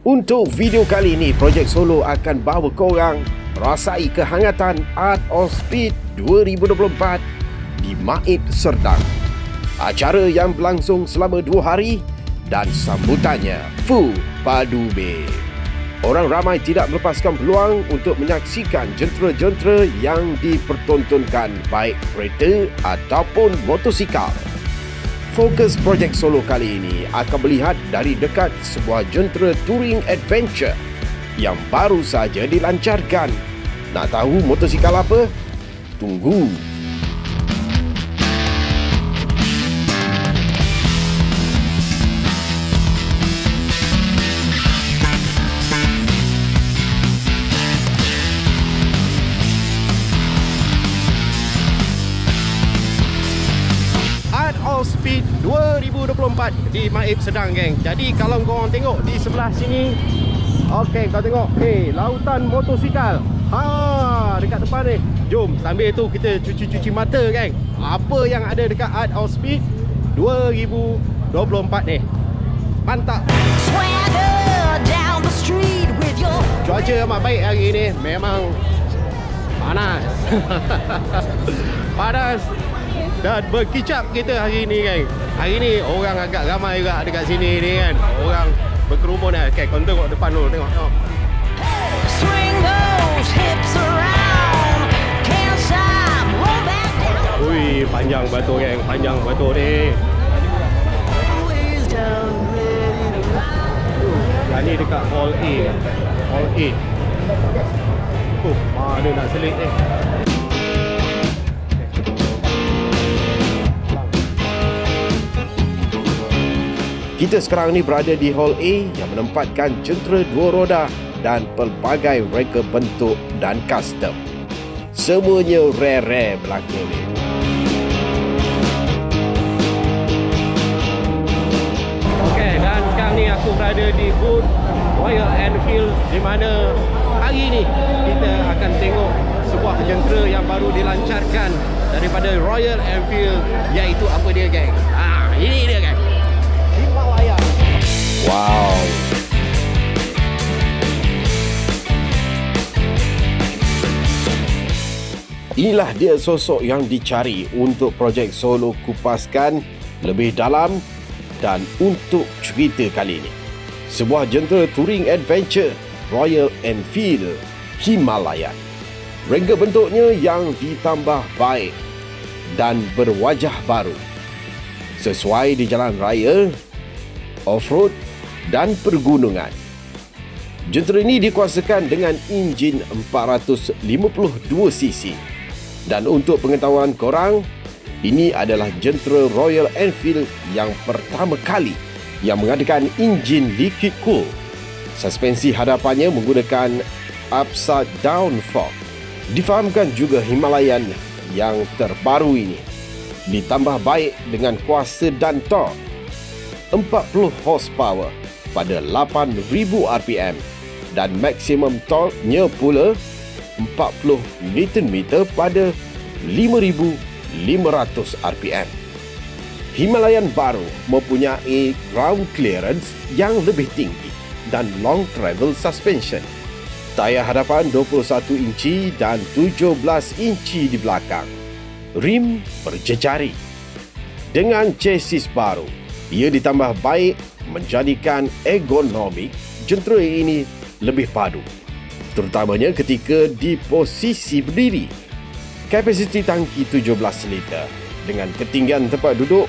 Untuk video kali ini, Projek Solo akan bawa korang rasai kehangatan Art of Speed 2024 di Maib Serdang. Acara yang berlangsung selama 2 hari dan sambutannya full padu be. Orang ramai tidak melepaskan peluang untuk menyaksikan jentera-jentera yang dipertontonkan baik kereta ataupun motosikal. Fokus Projek Solo kali ini akan melihat dari dekat sebuah jentera touring adventure yang baru saja dilancarkan. Nak tahu motosikal apa? Tunggu! Speed 2024 di Maib Serdang, geng. Jadi kalau korang tengok di sebelah sini, okey, kau tengok, lautan motosikal. Dekat depan ni. Jom, sambil tu kita cuci-cuci mata, geng. Apa yang ada dekat Art of Speed 2024 ni. Mantap. Cuaca amat baik hari ni. Memang panas. Panas dan berkicap kita hari ni, kan. Hari ni orang agak ramai juga dekat sini ni, kan. Orang berkerumun dah. Okay, kau tengok depan dulu, tengok. Ui, panjang batu, geng. Panjang batu ni. Yang ni dekat Hall A. Hall A. Mana nak selit ni. Kita sekarang ni berada di Hall A yang menempatkan jentera 2 roda dan pelbagai reka bentuk dan custom. Semuanya rare-rare berlaku ni. Okey, dan sekarang ni aku berada di booth Royal Enfield, di mana hari ni kita akan tengok sebuah jentera yang baru dilancarkan daripada Royal Enfield, iaitu apa dia, geng? Ini dia, geng. Wow. Inilah dia sosok yang dicari untuk Projek Solo kupaskan lebih dalam dan untuk cerita kali ini. Sebuah jentera touring adventure Royal Enfield Himalayan. Rengga bentuknya yang ditambah baik dan berwajah baru. Sesuai di jalan raya, off-road dan pergunungan. Jentera ini dikuasakan dengan enjin 452cc. Dan untuk pengetahuan korang, ini adalah jentera Royal Enfield yang pertama kali yang mengadakan enjin liquid cool. Suspensi hadapannya menggunakan upside down fork. Difahamkan juga Himalayan yang terbaru ini ditambah baik dengan kuasa dan torque 40 horsepower pada 8,000 RPM dan maksimum torque-nya pula 40 Nm pada 5,500 RPM. Himalayan baru mempunyai ground clearance yang lebih tinggi dan long travel suspension. Tayar hadapan 21 inci dan 17 inci di belakang. Rim berjejari. Dengan chassis baru, ia ditambah baik menjadikan ergonomik jentera ini lebih padu, terutamanya ketika di posisi berdiri. Kapasiti tangki 17 liter dengan ketinggian tempat duduk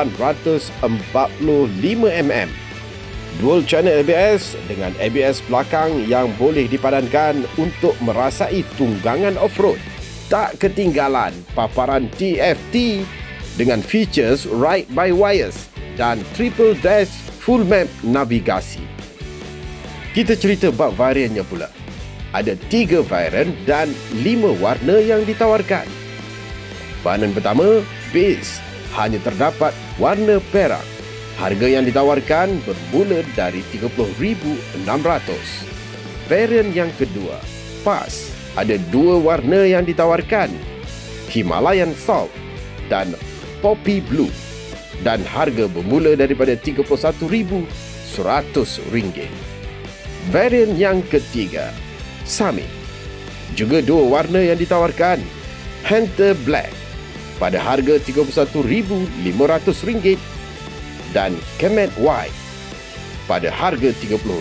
845 mm. Dual channel ABS dengan ABS belakang yang boleh dipadankan untuk merasai tunggangan off-road. Tak ketinggalan paparan TFT dengan features ride by wires dan triple dash full map navigasi. Kita cerita bab variannya pula. Ada 3 varian dan 5 warna yang ditawarkan. Varian pertama, base, hanya terdapat warna perak. Harga yang ditawarkan bermula dari 30,600. Varian yang kedua, pas, ada 2 warna yang ditawarkan. Himalayan Salt dan Poppy Blue. Dan harga bermula daripada RM31,100. Varian yang ketiga, Summit. Juga dua warna yang ditawarkan, Hunter Black pada harga RM31,500 dan Comet White pada harga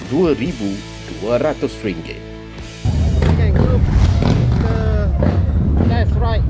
RM32,200. Okay, group left right.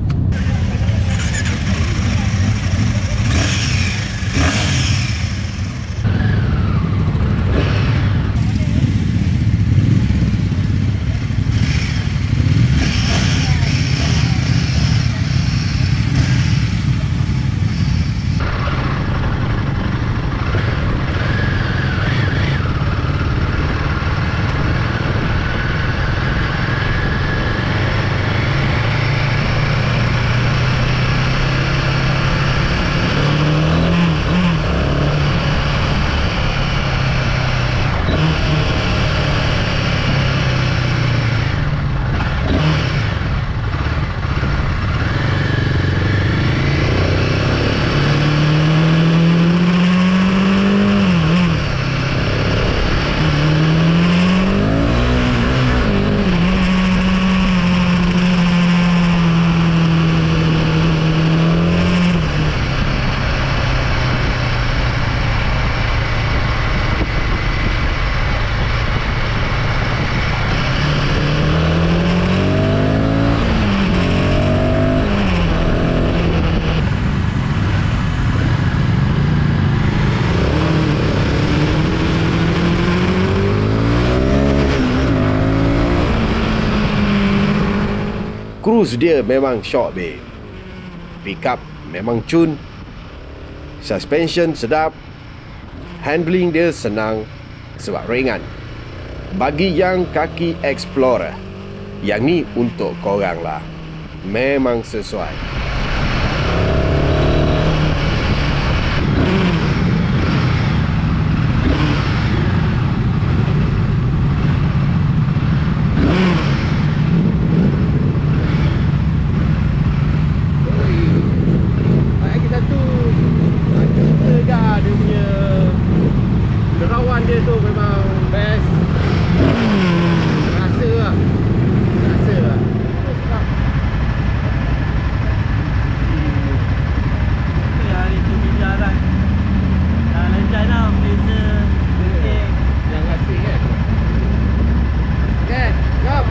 Cruise dia memang syok, babe. Pickup memang cun. Suspension sedap. Handling dia senang sebab ringan. Bagi yang kaki explorer, yang ni untuk korang lah. Memang sesuai. Dia tu memang best. Rasa lah. Hari tu bijaran. Dah lancar dah beza. Yang asing kan. Okay, jom.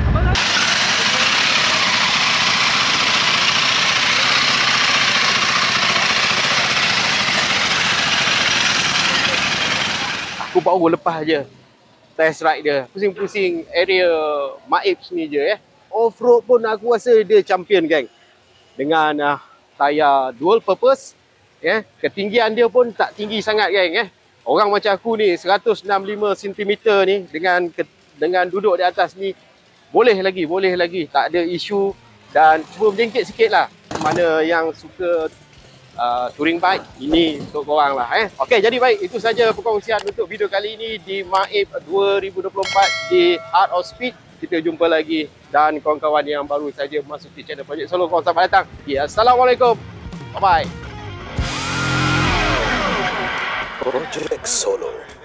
Aku baru lepas je test ride dia. Pusing-pusing area Maib sini je Off-road pun aku rasa dia champion, geng. Dengan tayar dual purpose, ketinggian dia pun tak tinggi sangat, geng. Orang macam aku ni 165 cm ni dengan duduk di atas ni boleh lagi, tak ada isu, dan cuba menjengkit sikit lah. Mana yang suka touring bike, ini untuk korang lah. Okey, jadi baik, itu saja perkongsian untuk video kali ini di Maib 2024 di Heart of Speed. Kita jumpa lagi, dan kawan-kawan yang baru saja masuki channel Project Solo, korang selamat datang. Assalamualaikum. Bye bye. Project Solo.